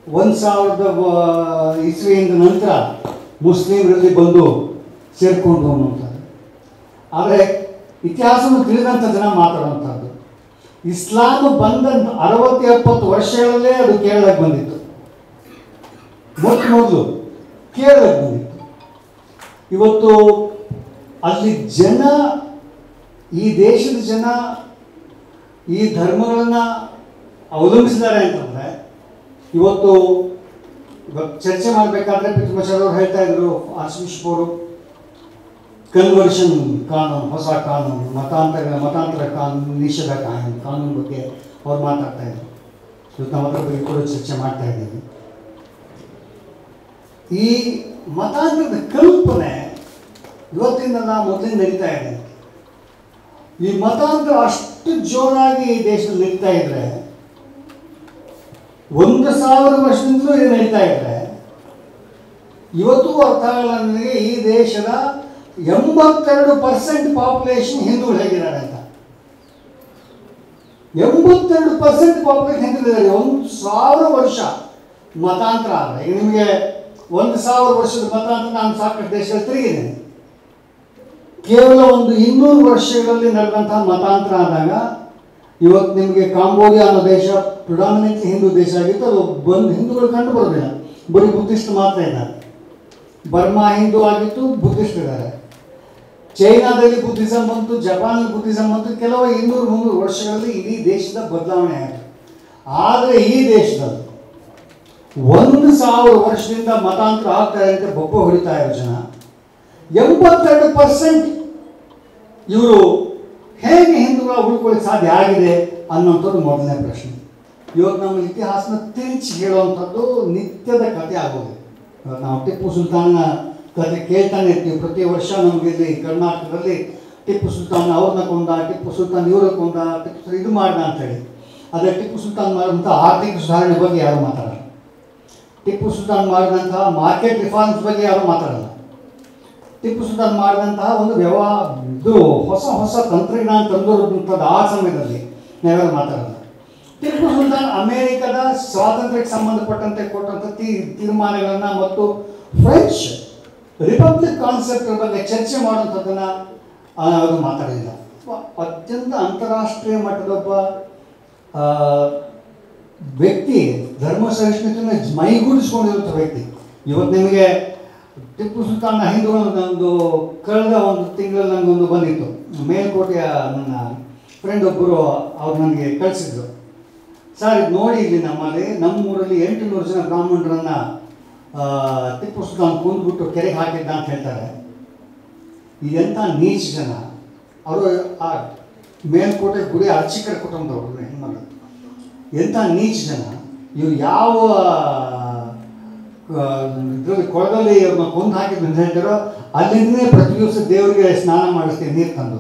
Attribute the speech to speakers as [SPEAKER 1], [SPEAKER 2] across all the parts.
[SPEAKER 1] 1000 ಇಸ್ವಿಯಿಂದ ನಂತರ ಮುಸ್ಲಿಮರಲ್ಲಿ ಬಂದು ಸೇರಿಕೊಂಡು ಅನ್ನುವಂಥದ್ದು. ಆದರೆ ಇತಿಹಾಸವನ್ನು ತಿಳಿದಂಥ ಜನ ಮಾತಾಡುವಂಥದ್ದು, ಇಸ್ಲಾಂ ಬಂದ 60-70 ವರ್ಷಗಳಲ್ಲೇ ಅದು ಕೇರಳಕ್ಕೆ ಬಂದಿತ್ತು. ಮೊದಲು ಕೇರಳಕ್ಕೆ ಬಂದಿತ್ತು. ಇವತ್ತು ಅಲ್ಲಿ ಜನ, ಈ ದೇಶದ ಜನ ಈ ಧರ್ಮಗಳನ್ನು ಅವಲಂಬಿಸಿದ್ದಾರೆ ಅಂತಂದರೆ, ಇವತ್ತು ಚರ್ಚೆ ಮಾಡಬೇಕಾದ್ರೆ ಪಿತೃಮಚಾರ್ ಅವರು ಹೇಳ್ತಾ ಇದ್ರು, ಆರ್ಚ್ ಬಿಷಪ್ ಅವರು, ಕನ್ವರ್ಷನ್ ಕಾನೂನು, ಹೊಸ ಕಾನೂನು, ಮತಾಂತರ ಕಾನೂನು, ನಿಷೇಧ ಕಾನೂನು ಬಗ್ಗೆ ಅವ್ರು ಮಾತಾಡ್ತಾ ಇದ್ರು. ಇವತ್ತು ನಾವು ಅದರ ಬಗ್ಗೆ ಕೂಡ ಚರ್ಚೆ ಮಾಡ್ತಾ ಇದ್ದೀವಿ. ಈ ಮತಾಂತರದ ಕಲ್ಪನೆ ಇವತ್ತಿಂದಲ್ಲ ಮೊದಲಿಂದ ನಡೀತಾ ಇದೆ. ಈ ಮತಾಂತರ ಅಷ್ಟು ಜೋರಾಗಿ ಈ ದೇಶದಲ್ಲಿ ನಡೀತಾ ಇದ್ರೆ, 1000 ವರ್ಷದಿಂದಲೂ ಇದು ನಡೀತಾ ಇದ್ರೆ, ಇವತ್ತು ಅರ್ಥ ಆಗಲ್ಲ ನನಗೆ ಈ ದೇಶದ 82% ಪಾಪ್ಯುಲೇಷನ್ ಹಿಂದೂಗಳು ಹೇಗಿದ್ದಾರೆ ಅಂತ. 82% ಪಾಪ್ಯುಲೇಷನ್ ಹಿಂದೂಗಳಿದ್ದಾರೆ. 1000 ವರ್ಷ ಮತಾಂತರ ಆದರೆ, ಈಗ ನಿಮಗೆ 1000 ವರ್ಷದ ಮತಾಂತರ ನಾನು ಸಾಕಷ್ಟು ದೇಶದಲ್ಲಿ ತಿರುಗಿದ್ದೇನೆ. ಕೇವಲ ಒಂದು 200 ವರ್ಷಗಳಲ್ಲಿ ನಡೆದಂತಹ ಮತಾಂತರ ಆದಾಗ ಇವತ್ತು ನಿಮಗೆ ಕಾಂಬೋಡಿಯಾ ಅನ್ನೋ ದೇಶ ಪ್ರಿಡಾಮಿನೆಂಟ್ಲಿ ಹಿಂದೂ ದೇಶ ಆಗಿತ್ತು. ಅದು ಬಂದು ಹಿಂದೂಗಳು ಕಂಡು ಬರೋದಿಲ್ಲ, ಬರೀ ಬುದ್ಧಿಸ್ಟ್ ಮಾತ್ರ ಇದ್ದಾರೆ. ಬರ್ಮಾ ಹಿಂದೂ ಆಗಿತ್ತು, ಬುದ್ಧಿಸ್ಟ್ ಇದ್ದಾರೆ. ಚೈನಾದಲ್ಲಿ ಬುದ್ಧಿಸಮ್ ಬಂತು, ಜಪಾನಲ್ಲಿ ಬುದ್ಧಿಸಮ್ ಬಂತು. ಕೆಲವು 200-300 ವರ್ಷಗಳಲ್ಲಿ ಇಡೀ ದೇಶದ ಬದಲಾವಣೆ ಆಯಿತು. ಆದರೆ ಈ ದೇಶದಲ್ಲಿ 1000 ವರ್ಷದಿಂದ ಮತಾಂತರ ಆಗ್ತಾರೆ ಅಂತ ಬೊಬ್ಬ ಹೊಡಿತಾ ಇರೋ ಜನ 82% ಇವರು ಹೇಗೆ ಹಿಂದೂಗಳ ಉಳ್ಕೊಳ್ಳಿಕ್ಕೆ ಸಾಧ್ಯ ಆಗಿದೆ ಅನ್ನೋಂಥದ್ದು ಮೊದಲನೇ ಪ್ರಶ್ನೆ. ಇವತ್ತು ನಮ್ಮ ಇತಿಹಾಸನ ತಿರುಚಿ ಹೇಳುವಂಥದ್ದು ನಿತ್ಯದ ಕಥೆ ಆಗೋದು. ನಾವು ಟಿಪ್ಪು ಸುಲ್ತಾನ್ನ ಕಥೆ ಕೇಳ್ತಾನೆ ಇರ್ತೀವಿ. ಪ್ರತಿ ವರ್ಷ ನಮಗೆ ಇಲ್ಲಿ ಕರ್ನಾಟಕದಲ್ಲಿ ಟಿಪ್ಪು ಸುಲ್ತಾನ್ ಅವ್ರನ್ನ ಕೊಂದ, ಟಿಪ್ಪು ಸುಲ್ತಾನ್ ಇವ್ರ ಕೊಂದ, ಟಿಪ್ಪು ಇದು ಮಾಡ್ದ ಅಂತೇಳಿ. ಆದರೆ ಟಿಪ್ಪು ಸುಲ್ತಾನ್ ಮಾಡಿದಂಥ ಆರ್ಥಿಕ ಸುಧಾರಣೆ ಬಗ್ಗೆ ಯಾರು ಮಾತಾಡಲ್ಲ. ಟಿಪ್ಪು ಸುಲ್ತಾನ್ ಮಾಡಿದಂತಹ ಮಾರ್ಕೆಟ್ ರಿಫಾರ್ಮ್ಸ್ ಬಗ್ಗೆ ಯಾರು ಮಾತಾಡಲ್ಲ. ಟಿಪ್ಪು ಸುಲ್ತಾನ್ ಮಾಡಿದಂತಹ ಒಂದು ಹೊಸ ತಂತ್ರಜ್ಞಾನ ತಂದಿರುವಂಥದ್ದು ಆ ಸಮಯದಲ್ಲಿ ನಾವೆಲ್ಲ ಮಾತಾಡಲ್ಲ. ಟಿಪ್ಪು ಸುಲ್ತಾನ್ ಅಮೇರಿಕದ ಸ್ವಾತಂತ್ರ್ಯಕ್ಕೆ ಸಂಬಂಧಪಟ್ಟಂತೆ ಕೊಟ್ಟಂಥ ತೀರ್ಮಾನಗಳನ್ನು ಮತ್ತು ಫ್ರೆಂಚ್ ರಿಪಬ್ಲಿಕ್ ಕಾನ್ಸೆಪ್ಟ್ ಬಗ್ಗೆ ಚರ್ಚೆ ಮಾಡುವಂಥದ್ದನ್ನು ಅವರು ಮಾತಾಡಲಿಲ್ಲ. ಅತ್ಯಂತ ಅಂತಾರಾಷ್ಟ್ರೀಯ ಮಟ್ಟದೊಬ್ಬ ವ್ಯಕ್ತಿ, ಧರ್ಮ ಸಹಿಷ್ಣುತೆಯನ್ನು ಮೈಗೂಡಿಸ್ಕೊಂಡಿರುವಂಥ ವ್ಯಕ್ತಿ. ಇವತ್ತು ನಿಮಗೆ ಟಿಪ್ಪು ಸುಲ್ತಾನ್ನ ಹಿಂದೂಗಳೊಂದು ಕಳೆದ ಒಂದು ತಿಂಗಳಲ್ಲಿ ನನಗೊಂದು ಬಂದಿತ್ತು. ಮೇಲ್ಕೋಟೆಯ ನನ್ನ ಫ್ರೆಂಡ್ ಒಬ್ಬರು ಅವ್ರು ನನಗೆ ಕಳಿಸಿದ್ರು. ಸರ್ ಇದು ನೋಡಿ, ಇಲ್ಲಿ ನಮ್ಮೂರಲ್ಲಿ 800 ಜನ ಬ್ರಾಹ್ಮಣರನ್ನು ಟಿಪ್ಪು ಸುಲ್ತಾನ್ ಕೊಂದ್ಬಿಟ್ಟು ಕೆರೆಗೆ ಹಾಕಿದ್ದ ಅಂತ ಹೇಳ್ತಾರೆ. ಇದೆಂಥ ನೀಚ ಜನ. ಅವರು ಆ ಮೇಲ್ಕೋಟೆ ಗುಡಿ ಅರ್ಚಕರ ಕುಟುಂಬದವರು ಹೆಣ್ಮಗಳು. ಎಂಥ ನೀಚ ಜನ ಇವರು. ಯಾವ ಇದರಲ್ಲಿ ಕೊಳದಲ್ಲಿ ಅವ್ರನ್ನ ಕೊಂದು ಹಾಕಿದ್ರು ಅಂತ ಹೇಳ್ತಾರೋ ಅಲ್ಲಿಂದಲೇ ಪ್ರತಿ ದಿವಸ ದೇವರಿಗೆ ಸ್ನಾನ ಮಾಡಿಸ್ತೀವಿ ನೀರು ತಂದು.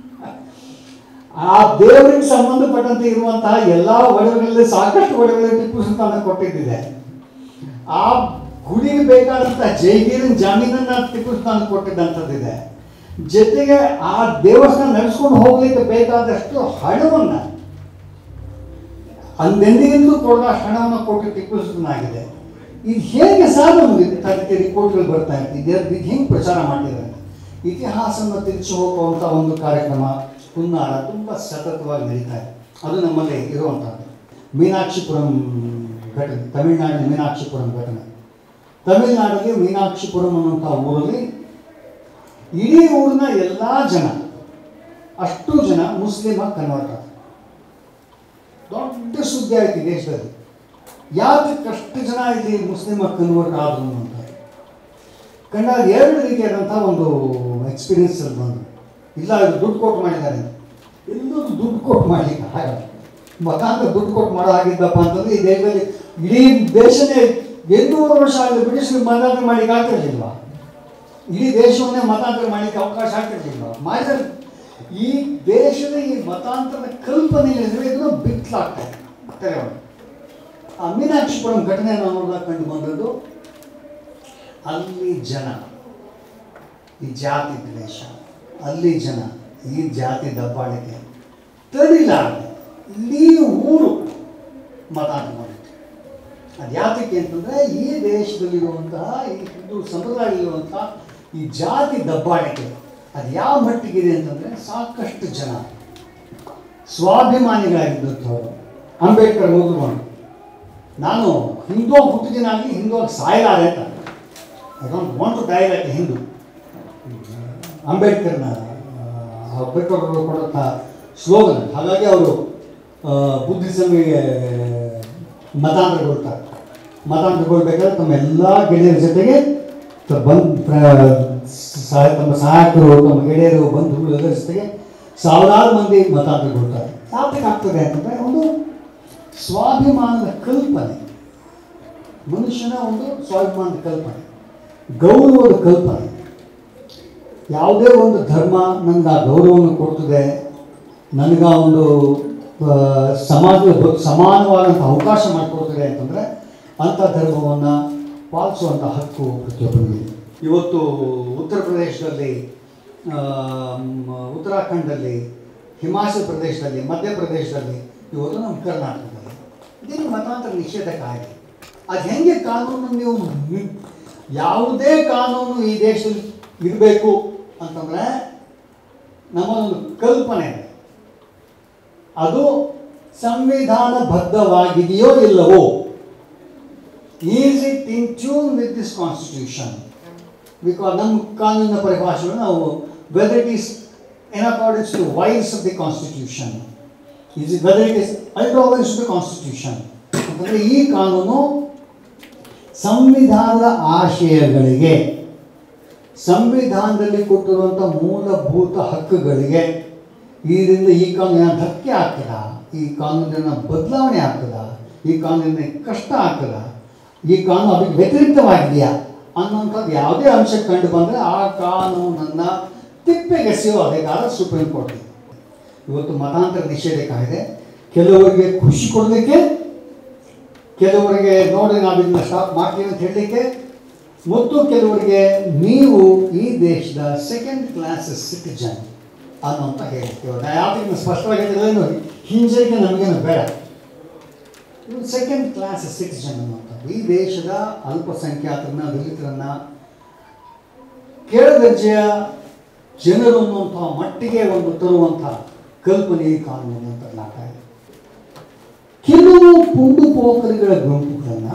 [SPEAKER 1] ಆ ದೇವರಿಗೆ ಸಂಬಂಧಪಟ್ಟಂತೆ ಇರುವಂತಹ ಎಲ್ಲ ಒಡವೆಗಳಲ್ಲಿ ಸಾಕಷ್ಟು ಒಡವೆಗಳು ಟಿಪ್ಪು ಸುಲ್ತಾನ ಕೊಟ್ಟಿದ್ದಿದೆ. ಆ ಗುಡಿಗೆ ಬೇಕಾದಂಥ ಜೈಗೀರಿನ ಜಾಮೀನನ್ನು ಟಿಪ್ಪು ಸುಲ್ತಾನ ಕೊಟ್ಟಿದ್ದಂಥದ್ದಿದೆ. ಜೊತೆಗೆ ಆ ದೇವಸ್ಥಾನ ನಡೆಸ್ಕೊಂಡು ಹೋಗ್ಲಿಕ್ಕೆ ಬೇಕಾದಷ್ಟು ಹಣವನ್ನು ಅಂದೆಂದಿಗಿಂದಲೂ ಕೊಡೋ ಹಣವನ್ನು ಕೊಟ್ಟು ಟಿಪ್ಪು ಸುಲ್ತಾನ ಆಗಿದೆ. ಇದು ಹೇಗೆ ಸಾಧ್ಯ ನಮಗೆ ರಿಪೋರ್ಟ್ಗಳು ಬರ್ತಾ ಇರ್ತಿದೆ, ಇದು ಹೆಂಗೆ ಪ್ರಚಾರ ಮಾಡಿದ್ದಾರೆ. ಇತಿಹಾಸವನ್ನು ತಿರುಚಿ ಹೋಗುವಂಥ ಒಂದು ಕಾರ್ಯಕ್ರಮ ಹುನ್ನಾರ ತುಂಬ ಸತತವಾಗಿ ನಡೀತಾ ಇದೆ. ಅದು ನಮ್ಮಲ್ಲಿ ಇರುವಂಥದ್ದು. ಮೀನಾಕ್ಷಿಪುರಂ ಘಟನೆ, ತಮಿಳುನಾಡಿನ ಮೀನಾಕ್ಷಿಪುರಂ ಘಟನೆ. ತಮಿಳುನಾಡಿಗೆ ಮೀನಾಕ್ಷಿಪುರಂ ಅನ್ನುವಂಥ ಊರಲ್ಲಿ ಇಡೀ ಊರಿನ ಎಲ್ಲ ಜನ, ಅಷ್ಟು ಜನ ಮುಸ್ಲಿಮಾಗಿ ಕನ್ವರ್ಟ್ ಆದರು. ದೊಡ್ಡ ಸುದ್ದಿ ಆಯ್ತು ಈ ದೇಶದಲ್ಲಿ. ಯಾಕಷ್ಟು ಜನ ಇಲ್ಲಿ ಮುಸ್ಲಿಮಾಗಿ ಕನ್ವರ್ಟ್ ಆದರು ಅಂತ ಕಂಡಾಗ 2 ರೀತಿಯಾದಂಥ ಒಂದು ಎಕ್ಸ್ಪೀರಿಯನ್ಸ್ ಅಲ್ಲಿ ಬಂದರು. ಇಲ್ಲ ಇದು ದುಡ್ಡು ಕೊಟ್ಟು ಮಾಡಿದ್ದಾರೆ, ಎಲ್ಲೂ ದುಡ್ಡು ಕೊಟ್ಟು ಮಾಡಲಿಕ್ಕೆ ಆಗಲ್ಲ. ಮತಾಂತರ ದುಡ್ಡು ಕೊಟ್ಟು ಮಾಡೋ ಆಗಿದ್ದಪ್ಪ ಅಂತಂದರೆ ಈ ದೇಶದಲ್ಲಿ ಇಡೀ ದೇಶನೇ 800 ವರ್ಷ ಆಗಲಿ ಬ್ರಿಟಿಷರಿಗೆ ಮತಾಂತರ ಮಾಡಲಿಕ್ಕೆ ಆಗ್ತಿರ್ಲಿಲ್ವಾ? ಇಡೀ ದೇಶವನ್ನೇ ಮತಾಂತರ ಮಾಡಲಿಕ್ಕೆ ಅವಕಾಶ ಆಗ್ತಿರ್ಲಿಲ್ವಾ? ಮಾಡಿದರೆ ಈ ದೇಶದ ಈ ಮತಾಂತರದ ಕಲ್ಪನೆ ಇದನ್ನು ಬಿತ್ತಲಾಗ್ತಾ ಇದೆ. ಆ ಮೀನಾಕ್ಷಿಪುರಂ ಘಟನೆಯನ್ನು ನೋಡಿದಾಗ ಕಂಡು ಬಂದದ್ದು, ಅಲ್ಲಿ ಜನ, ಈ ಜಾತಿ ದ್ವೇಷ, ಅಲ್ಲಿ ಜನ ಈ ಜಾತಿ ದಬ್ಬಾಳಿಕೆ ತಡಿಲಾರದೆ ಇಡೀ ಊರು ಮತಾಂತರ ಮಾಡಿತ್ತು. ಅದು ಯಾತಕ್ಕೆ ಅಂತಂದರೆ ಈ ದೇಶದಲ್ಲಿರುವಂತಹ ಈ ಹಿಂದೂ ಸಂಪ್ರದಾಯದಲ್ಲಿರುವಂತಹ ಈ ಜಾತಿ ದಬ್ಬಾಳಿಕೆ ಅದು ಯಾವ ಮಟ್ಟಿಗಿದೆ ಅಂತಂದರೆ ಸಾಕಷ್ಟು ಜನ ಸ್ವಾಭಿಮಾನಿಗಳಾಗಿದ್ದಂಥವ್ರು ಅಂಬೇಡ್ಕರ್ ಮೊದಲುಕೊಂಡು ನಾನು ಹಿಂದೂ ಹುಟ್ಟಿದಿನಾಗಲಿ ಹಿಂದೂವಾಗಿ ಸಾಯಲಾರೆ ಅಂತ I don't want to die like Hindu. Ambedkar ಅವರು ಕೊಡಂಥ ಸ್ಲೋಗನ್. ಹಾಗಾಗಿ ಅವರು ಬುದ್ಧಿಸಮಿಗೆ ಮತಾಂತರಗೊಳ್ಬೇಕಾದ್ರೆ ತಮ್ಮ ಎಲ್ಲ ಗೆಳೆಯರ ಜೊತೆಗೆ ತಮ್ಮ ಸಹಾಯಕರು ತಮ್ಮ ಗೆಳೆಯರು ಬಂಧುಗಳು ಎಲ್ಲರ ಜೊತೆಗೆ ಸಾವಿರಾರು ಮಂದಿ ಮತಾಂತರಗೊಳ್ತಾರೆ. ಯಾತಕ್ಕೆ ಆಗ್ತದೆ ಅಂತಂದರೆ ಒಂದು ಸ್ವಾಭಿಮಾನದ ಕಲ್ಪನೆ, ಮನುಷ್ಯನ ಒಂದು ಸ್ವಾಭಿಮಾನದ ಕಲ್ಪನೆ, ಗೌರವದ ಕಲ್ಪನೆ. ಯಾವುದೇ ಒಂದು ಧರ್ಮ ನನಗೆ ಆ ಗೌರವವನ್ನು ಕೊಡ್ತದೆ, ನನಗೆ ಒಂದು ಸಮಾಜದ ಸಮಾನವಾದಂಥ ಅವಕಾಶ ಮಾಡಿಕೊಡ್ತದೆ ಅಂತಂದರೆ ಅಂಥ ಧರ್ಮವನ್ನು ಪಾಲಿಸುವಂಥ ಹಕ್ಕು ಪ್ರತಿಯೊಬ್ಬರಿಗಿದೆ. ಇವತ್ತು ಉತ್ತರ ಪ್ರದೇಶದಲ್ಲಿ, ಉತ್ತರಾಖಂಡಲ್ಲಿ, ಹಿಮಾಚಲ ಪ್ರದೇಶದಲ್ಲಿ, ಮಧ್ಯಪ್ರದೇಶದಲ್ಲಿ, ಇವತ್ತು ನಮ್ಮ ಕರ್ನಾಟಕದಲ್ಲಿ ಇದೇನು ಮತಾಂತರ ನಿಷೇಧ ಕಾಯ್ದೆ. ಅದು ಹೆಂಗೆ ಕಾನೂನು ನೀವು ಯಾವುದೇ ಕಾನೂನು ಈ ದೇಶದಲ್ಲಿ ಇರಬೇಕು ಅಂತಂದರೆ ನಮ್ಮದೊಂದು ಕಲ್ಪನೆ ಅದು ಸಂವಿಧಾನಬದ್ಧವಾಗಿದೆಯೋ ಇಲ್ಲವೋ. Is it in tune with this constitution? Because ನಮ್ಮ ಕಾನೂನಿನ ಪರಿಭಾಷೆಗಳು ನಾವು whether it is in accordance to vires of the constitution, is it whether it is ultra vires to the constitution ಅಂತಂದರೆ ಈ ಕಾನೂನು ಸಂವಿಧಾನದ ಆಶಯಗಳಿಗೆ, ಸಂವಿಧಾನದಲ್ಲಿ ಕೊಟ್ಟಿರುವಂಥ ಮೂಲಭೂತ ಹಕ್ಕುಗಳಿಗೆ ಇದರಿಂದ ಈ ಕಾನೂನಿನ ಧಕ್ಕೆ ಆಗ್ತದ, ಈ ಕಾನೂನಿನ ಬದಲಾವಣೆ ಆಗ್ತದ, ಈ ಕಾನೂನಿನ ಕಷ್ಟ ಆಗ್ತದ, ಈ ಕಾನೂನು ಅದಕ್ಕೆ ವ್ಯತಿರಿಕ್ತವಾಗಿದೆಯಾ ಅನ್ನೋಂಥದ್ದು ಯಾವುದೇ ಅಂಶ ಕಂಡು ಬಂದರೆ ಆ ಕಾನೂನನ್ನು ತಿಪ್ಪೆಗೆಸೆಯೋ ಅಧಿಕಾರ ಸುಪ್ರೀಂ ಕೋರ್ಟ್. ಇವತ್ತು ಮತಾಂತರ ನಿಷೇಧ ಕಾಯ್ದೆ ಕೆಲವರಿಗೆ ಖುಷಿ ಕೊಡಲಿಕ್ಕೆ, ಕೆಲವರಿಗೆ ನೋಡಿ ನಾವು ಇದನ್ನ ಸ್ಟಾಪ್ ಮಾಡ್ತೀವಿ ಅಂತ ಹೇಳಲಿಕ್ಕೆ, ಮತ್ತು ಕೆಲವರಿಗೆ ನೀವು ಈ ದೇಶದ ಸೆಕೆಂಡ್ ಕ್ಲಾಸ್ ಸಿಟಿಜನ್ ಅನ್ನೋಂತ ಹೇಳ್ತೀವಿ. ನಾ ಯಾವ್ದಕ್ಕೆ ಸ್ಪಷ್ಟವಾಗಿ ಹೇಳಿದ್ರೆ ಹಿಂಜರಿಕೆ ನಮಗೇನು ಬೇಡ. ಇವು ಸೆಕೆಂಡ್ ಕ್ಲಾಸ್ ಸಿಟಿಜನ್ ಅನ್ನುವಂಥದ್ದು ಈ ದೇಶದ ಅಲ್ಪಸಂಖ್ಯಾತರನ್ನ, ದಲಿತರನ್ನ, ಕೆಳದರ್ಜೆಯ ಜನರು ಅನ್ನುವಂಥ ಮಟ್ಟಿಗೆ ಒಂದು ತರುವಂಥ ಕಲ್ಪನೆ ಈ ಕಾನೂನು ಅಂತ ನಾಟಕ. ಕೆಲವು ಪುಂಡು ಪೋಖರಿಗಳ ಗುಂಪುಗಳನ್ನು,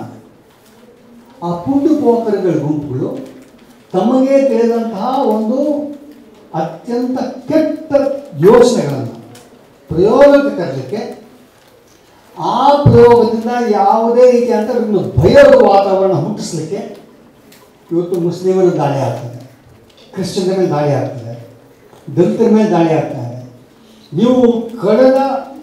[SPEAKER 1] ಆ ಪುಂಡು ಪೋಖರಿಗಳ ಗುಂಪುಗಳು ತಮಗೆ ತಿಳಿದಂತಹ ಒಂದು ಅತ್ಯಂತ ಕೆಟ್ಟ ಯೋಚನೆಗಳನ್ನು ಪ್ರಯೋಗಕ್ಕೆ ತರಲಿಕ್ಕೆ, ಆ ಪ್ರಯೋಗದಿಂದ ಯಾವುದೇ ರೀತಿಯಾದಂಥ ಒಂದು ಭಯದ ವಾತಾವರಣ ಹುಟ್ಟಿಸ್ಲಿಕ್ಕೆ ಇವತ್ತು ಮುಸ್ಲಿಮರ ದಾಳಿ ಆಗ್ತದೆ, ಕ್ರಿಶ್ಚಿಯನ್ರ ಮೇಲೆ ದಾಳಿ ಆಗ್ತದೆ, ದಲಿತರ ಮೇಲೆ ದಾಳಿ ಆಗ್ತದೆ. ನೀವು ಕಳೆದ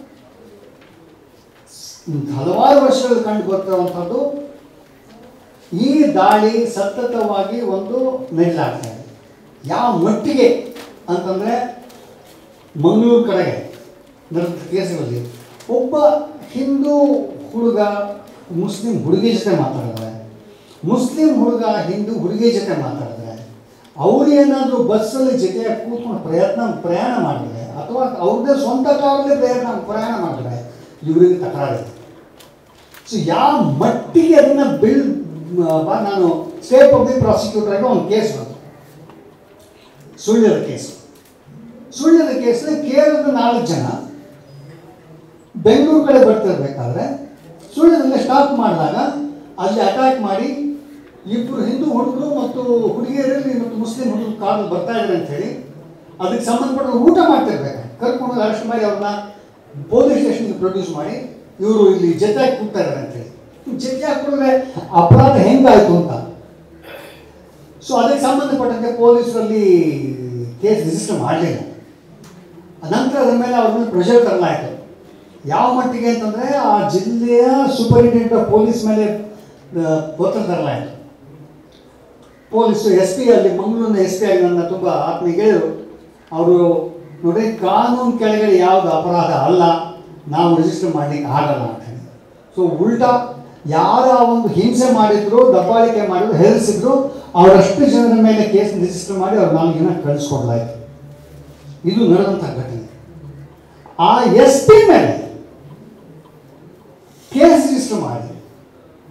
[SPEAKER 1] ಹಲವಾರು ವರ್ಷಗಳು ಕಂಡು ಬರ್ತಿರುವಂಥದ್ದು ಈ ದಾಳಿ ಸತತವಾಗಿ ಒಂದು ನಡೀಲಾಗ್ತಾ ಇದೆ. ಯಾವ ಮಟ್ಟಿಗೆ ಅಂತಂದರೆ ಮಂಗಳೂರು ಕಡೆಗೆ ನಡೆದ ಕೇಸುಗಳಲ್ಲಿ ಒಬ್ಬ ಹಿಂದೂ ಹುಡುಗ ಮುಸ್ಲಿಂ ಹುಡುಗಿ ಜೊತೆ ಮಾತಾಡಿದ್ರೆ, ಮುಸ್ಲಿಂ ಹುಡುಗ ಹಿಂದೂ ಹುಡುಗಿ ಜೊತೆ ಮಾತಾಡಿದ್ರೆ, ಅವರು ಏನಾದರೂ ಬಸ್ಸಲ್ಲಿ ಜೊತೆಯಾಗಿ ಕೂತ್ಕೊಂಡು ಪ್ರಯಾಣ ಮಾಡಿದ್ರೆ ಅಥವಾ ಅವ್ರದ್ದೇ ಸ್ವಂತ ಕಾರಲ್ಲಿ ಪ್ರಯಾಣ ಮಾಡಿದ್ರೆ ಇವರಿಗೆ ತಕರಾರಿದೆ. ಸೊ ಯಾವ ಮಟ್ಟಿಗೆ ಅದನ್ನು ನಾನು ಸ್ಟೇಟ್ ಪಬ್ಲಿಕ್ ಪ್ರಾಸಿಕ್ಯೂಟರ್ಗೆ ಒಂದು ಕೇಸ್ ಬಂತು, ಸುಳ್ಯದ ಕೇಸು. ಸುಳ್ಯದ ಕೇಸಲ್ಲಿ ಕೇರಳದ 4 ಜನ ಬೆಂಗಳೂರು ಕಡೆ ಬರ್ತಿರ್ಬೇಕಾದ್ರೆ ಸುಳ್ಯದಲ್ಲಿ ಸ್ಟಾಪ್ ಮಾಡಿದಾಗ ಅಲ್ಲಿ ಅಟ್ಯಾಕ್ ಮಾಡಿ ಇಬ್ಬರು ಹಿಂದೂ ಹುಡುಗರು ಮತ್ತು ಹುಡುಗಿಯರಲ್ಲಿ ಮತ್ತು ಮುಸ್ಲಿಂ ಹುಡುಗರು ಕಾರಲ್ಲಿ ಬರ್ತಾ ಇದ್ದಾರೆ ಅಂಥೇಳಿ ಅದಕ್ಕೆ ಸಂಬಂಧಪಟ್ಟ ಊಟ ಮಾಡ್ತಿರ್ಬೇಕು ಕರ್ಕೊಂಡು ಅರೆಸ್ಟ್ ಮಾಡಿ ಅವ್ರನ್ನ ಪೊಲೀಸ್ ಸ್ಟೇಷನ್ಗೆ ಪ್ರೊಡ್ಯೂಸ್ ಮಾಡಿ ಇವರು ಇಲ್ಲಿ ಜೊತೆಯಾಗಿ ಕೂಗ್ತಾ ಇದ್ದಾರೆ ಅಂಥೇಳಿ. ಜೊತೆಯಾಗಿ ಕೂಡಿದ್ರೆ ಅಪರಾಧ ಹೆಂಗಾಯಿತು ಅಂತ. ಸೊ ಅದಕ್ಕೆ ಸಂಬಂಧಪಟ್ಟಂತೆ ಪೊಲೀಸರಲ್ಲಿ ಕೇಸ್ ರಿಜಿಸ್ಟರ್ ಮಾಡಲಿಲ್ಲ. ನಂತರ ಅದರ ಮೇಲೆ ಅವ್ರ ಮೇಲೆ ಪ್ರೆಷರ್ ತರಲಾಯಿತು. ಯಾವ ಮಟ್ಟಿಗೆ ಅಂತಂದರೆ ಆ ಜಿಲ್ಲೆಯ ಸೂಪರಿಂಟೆಂಡೆಂಟ್ ಆಫ್ ಪೊಲೀಸ್ ಮೇಲೆ ಒತ್ತಡ ತರಲಾಯಿತು. ಪೊಲೀಸು ಎಸ್ ಪಿ ಅಲ್ಲಿ ಮಂಗಳೂರಿನ ಎಸ್ ಪಿ ಆಗಿ ನನ್ನ ತುಂಬ ಆತ್ಮೀಯ ಗೆಳೆಯರು ಅವರು ನೋಡಿ ಕಾನೂನು ಕೆಳಗಡೆ ಯಾವುದು ಅಪರಾಧ ಅಲ್ಲ, ನಾವು ರಿಜಿಸ್ಟರ್ ಮಾಡಲಿಕ್ಕೆ ಆಗಲ್ಲ ಅಂತ ಹೇಳಿ. ಸೊ ಉಲ್ಟಾ ಯಾರ ಒಂದು ಹಿಂಸೆ ಮಾಡಿದ್ರು, ದಬ್ಬಾಳಿಕೆ ಮಾಡಿದ್ರು, ಹೆದರಿಸಿದ್ರು ಅವರಷ್ಟು ಜನರ ಮೇಲೆ ಕೇಸ್ ರಿಜಿಸ್ಟರ್ ಮಾಡಿ ಅವ್ರು 4 ಜನ ಕಳಿಸ್ಕೊಡ್ಲಾಯಿತು. ಇದು ನಡೆದಂಥ ಘಟನೆ. ಆ ಎಸ್ ಪಿ ಮೇಲೆ ಕೇಸ್ ರಿಜಿಸ್ಟರ್ ಮಾಡಿ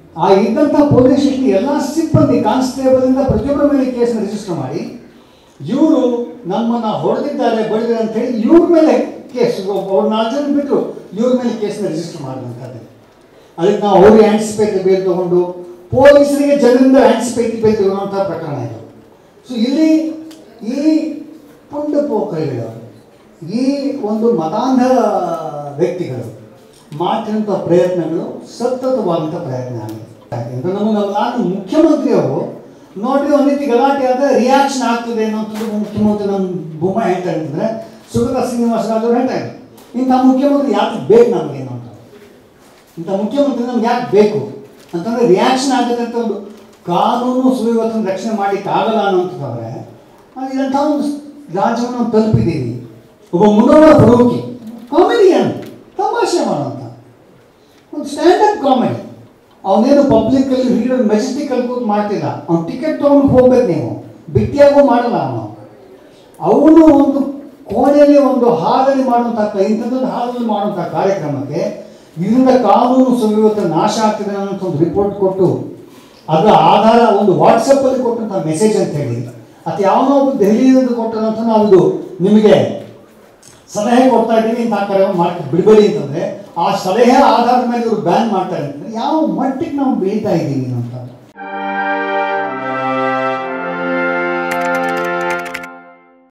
[SPEAKER 1] ಆ ಇದ್ದಂಥ ಪೊಲೀಸ್ ಸ್ಟೇಷನ್ ಎಲ್ಲ ಸಿಬ್ಬಂದಿ ಕಾನ್ಸ್ಟೇಬಲಿಂದ ಪ್ರತಿಯೊಬ್ಬರ ಮೇಲೆ ಕೇಸನ್ನು ರಿಜಿಸ್ಟರ್ ಮಾಡಿ ಇವರು ನಮ್ಮನ್ನು ಹೊಡೆದಿದ್ದಾರೆ ಬಡಿದ್ದಾರೆ ಅಂತ ಹೇಳಿ ಇವ್ರ ಮೇಲೆ ಕೇಸ್ ಅವ್ರು 4 ಜನ ಬಿಟ್ಟು ಇವ್ರ ಮೇಲೆ ಕೇಸನ್ನ ರಿಜಿಸ್ಟರ್ ಮಾಡಿದಂಥದ್ದು. ಅದಕ್ಕೆ ನಾವು ಅವ್ರಿಗೆ ಆ್ಯಂಟಿಸಿಪೇಟರಿ ಬೇಲ್ ತೊಗೊಂಡು ಪೊಲೀಸರಿಗೆ ಜನರಿಂದ ಆ್ಯಂಟಿಸಿಪೇಟರಿ ಬೇಲ್ ತಗೊಳ್ಳುವಂಥ ಪ್ರಕರಣ ಇದು. ಸೊ ಇಲ್ಲಿ ಈ ಪುಂಡ ಪೋಖರಿಗಳು, ಈ ಒಂದು ಮತಾಂಧ ವ್ಯಕ್ತಿಗಳು ಮಾಡ್ತಿರೋಂಥ ಪ್ರಯತ್ನಗಳು ಸತತವಾದಂಥ ಪ್ರಯತ್ನ ಆಗಿದೆ. ನಾನು ಮುಖ್ಯಮಂತ್ರಿಯವರು ನೋಡ್ರಿ ಒಂದು ರೀತಿ ಗಲಾಟೆ ಆದ ರಿಯಾಕ್ಷನ್ ಆಗ್ತದೆ ಅನ್ನೋಂಥದ್ದು ಮುಖ್ಯಮಂತ್ರಿ ನಮ್ಮ ಬೊಮ್ಮಾಯಿ ಹೇಳ್ತಾರೆ ಅಂತಂದರೆ ಸುಗತ ಶ್ರೀನಿವಾಸ ರಾಜು ಹೇಳ್ತಾರೆ ಇಂಥ ಮುಖ್ಯಮಂತ್ರಿ ಯಾಕೆ ಬೇಕು ನಮಗೇನು ಅಂತ, ಇಂಥ ಮುಖ್ಯಮಂತ್ರಿ ನಮ್ಗೆ ಯಾಕೆ ಬೇಕು ಅಂತಂದರೆ ರಿಯಾಕ್ಷನ್ ಆಗುತ್ತೆ ಅಂತ ಒಂದು ಕಾನೂನು ಸುವ್ಯವಸ್ಥೆಯನ್ನು ರಕ್ಷಣೆ ಮಾಡಲಿಕ್ಕಾಗಲ್ಲ ಅನ್ನೋಂಥದ್ದಾದ್ರೆ ಇದಂಥ ಒಂದು ರಾಜ್ಯವನ್ನು ನಾವು ತಲುಪಿದ್ದೀವಿ. ಒಬ್ಬ ಮುನವರ ಫರೂಕಿ ಕಾಮಿಡಿಯನ್, ತಮಾಷೆ ಮಾಡೋಂಥ ಒಂದು ಸ್ಟ್ಯಾಂಡಪ್ ಕಾಮಿಡಿ. ಅವನೇನು ಪಬ್ಲಿಕ್ಕಲ್ಲಿ ಹಿಡಿಯೋದು ಮೆಜೆಸ್ಟಿಕಲ್ಲಿ ಕೂತು ಮಾಡ್ತಿಲ್ಲ, ಅವ್ನು ಟಿಕೆಟ್ ತೊಗೊಂಡು ಹೋಗ್ಬೇಕು, ನೀವು ಬಿಟ್ಟಿಯಾಗೂ ಮಾಡಲ್ಲ ಅವನು ಒಂದು ಕೋಣೆಯಲ್ಲಿ ಒಂದು ಹಾಲಲ್ಲಿ ಮಾಡುವಂಥ ಇಂಥದ್ದೊಂದು ಹಾಲಲ್ಲಿ ಮಾಡುವಂಥ ಕಾರ್ಯಕ್ರಮಕ್ಕೆ ಇದರಿಂದ ಕಾನೂನು ಸುವ್ಯವಸ್ಥೆ ನಾಶ ಆಗ್ತಿದೆ ಅನ್ನೋಂಥ ಒಂದು ರಿಪೋರ್ಟ್ ಕೊಟ್ಟು ಅದರ ಆಧಾರ ಒಂದು ವಾಟ್ಸಪ್ಪಲ್ಲಿ ಕೊಟ್ಟಂಥ ಮೆಸೇಜ್ ಅಂತ ಹೇಳಿ ಅಥವಾ ಯಾವನೋ ಒಬ್ಬರು ದೆಹಲಿಯಿಂದ ಕೊಟ್ಟದಂತ ನಾವು ಇದು ನಿಮಗೆ ಸಲಹೆ ಕೊಡ್ತಾ ಇದ್ದೀವಿ ಇಂಥ ಕಾರ್ಯಕ್ರಮ ಮಾಡಿ ಬಿಡಬೇಡಿ ಅಂತಂದರೆ ಆ ಸಲಹೆ ಆಧಾರದ ಮೇಲೆ ಇವರು ಬ್ಯಾನ್ ಮಾಡ್ತಾರೆ ಅಂತಂದರೆ ಯಾವ ಮಟ್ಟಿಗೆ ನಾವು ಬೆಳೀತಾ ಇದ್ದೀವಿ ಅಂತ.